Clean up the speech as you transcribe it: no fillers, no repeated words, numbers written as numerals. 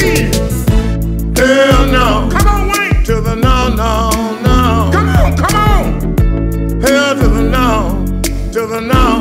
Wayne. Hell no. Come on, Wayne. To the no, no, no. Come on, come on. Hell to the no. To the no.